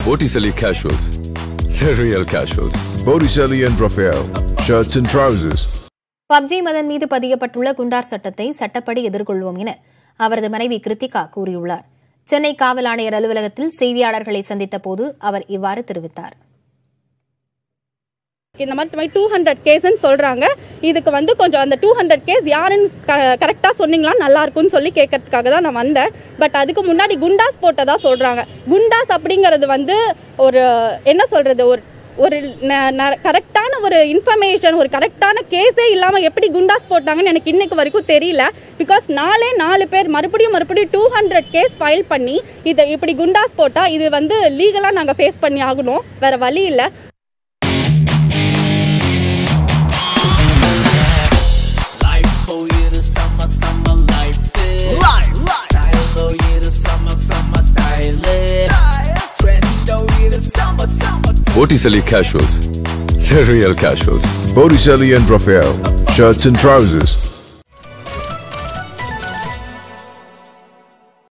Puthiyathalai casuals. The real casuals. Puthiyathalai and Raphael. Shirts and trousers. PUBG Madan மீது பதியப்பட்டுள்ள குண்டார் சட்டத்தை சட்டப்படி எதிர்கொள்வோம் என அவரது மனைவி கிருத்திகா கூறியுள்ளார். சென்னை காவல் ஆணையர் அலுவலகத்தில் செய்தியாளர்களை சந்தித்த போது அவர் இவ்வாறு தெரிவித்தார். இந்த மாதிரி 200 கேஸ்ன்னு சொல்றாங்க. இதுக்கு கொஞ்சம் அந்த 200 கேஸ் யாருன்னு கரெக்டா சொன்னீங்களா நல்லா இருக்கும்னு சொல்லி கேட்கறதுக்காக தான் நான் வந்தேன். பட் அதுக்கு முன்னாடி குண்டாஸ் போட்டதா சொல்றாங்க. குண்டாஸ் அப்படிங்கிறது ஒரு என்ன சொல்றது, ஒரு கரெக்டான ஒரு இன்ஃபர்மேஷன், ஒரு கரெக்டான கேஸே இல்லாம எப்படி குண்டாஸ் போட்டாங்கன்னு எனக்கு இன்னைக்கு வரைக்கும் தெரியல. பிகாஸ் 4 பேர் மறுபடியும் 200 கேஸ் ஃபைல் பண்ணி இதை இப்படி குண்டாஸ் போட்டா இது லீகலா நாங்க ஃபேஸ் பண்ணி ஆகணும், வேற வழி இல்லை. Puthiyathalai casuals. The real casuals. Puthiyathalai and Raphael. Shirts and trousers.